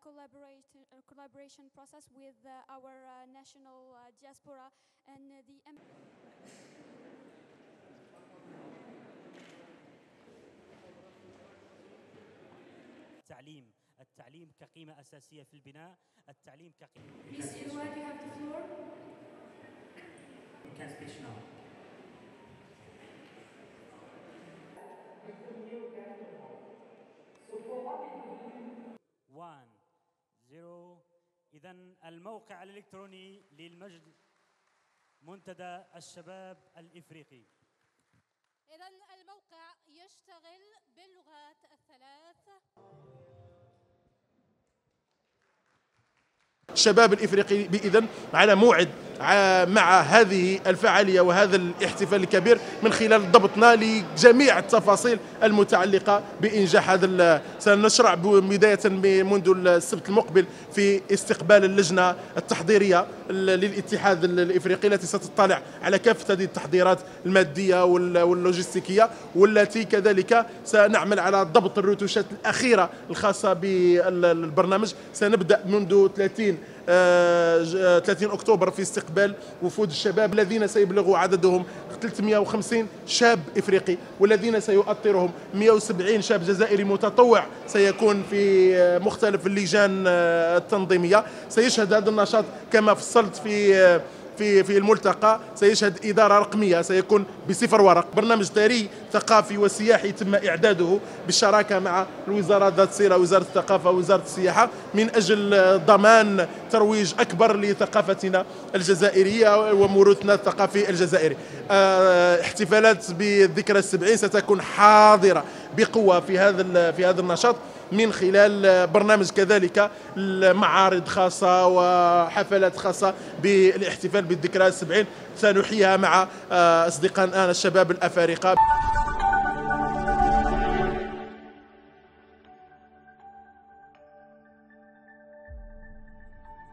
collaboration process with our national diaspora and the التعليم كقيمة أساسية في البناء، التعليم كقيمة. Please, Edouard, you have the floor. You can speak now. 1-0. إذن الموقع الإلكتروني للمجد منتدى الشباب الإفريقي. إذن الموقع يشتغل باللغات الثلاث. الشباب الإفريقي بإذن على موعد مع هذه الفعالية وهذا الاحتفال الكبير من خلال ضبطنا لجميع التفاصيل المتعلقة بإنجاح هذا. سنشرع بداية منذ السبت المقبل في استقبال اللجنة التحضيرية للاتحاد الإفريقي التي ستطلع على كافة هذه التحضيرات المادية واللوجستيكية، والتي كذلك سنعمل على ضبط الرتوشات الأخيرة الخاصة بالبرنامج. سنبدأ منذ 30 أكتوبر في استقبال وفود الشباب الذين سيبلغ عددهم 350 شاب إفريقي، والذين سيؤطرهم 170 شاب جزائري متطوع سيكون في مختلف اللجان التنظيمية. سيشهد هذا النشاط كما فصلت في الملتقى، سيشهد إدارة رقمية، سيكون بصفر ورق، برنامج ثري ثقافي وسياحي تم إعداده بالشراكة مع الوزارة ذات الصلة، وزارة الثقافة ووزارة السياحة، من أجل ضمان ترويج أكبر لثقافتنا الجزائرية وموروثنا الثقافي الجزائري. احتفالات بالذكرى السبعين ستكون حاضرة بقوة في هذا النشاط، من خلال برنامج كذلك معارض خاصة وحفلات خاصة بالاحتفال بالذكرى السبعين سنحييها مع أصدقائنا الشباب الأفارقة.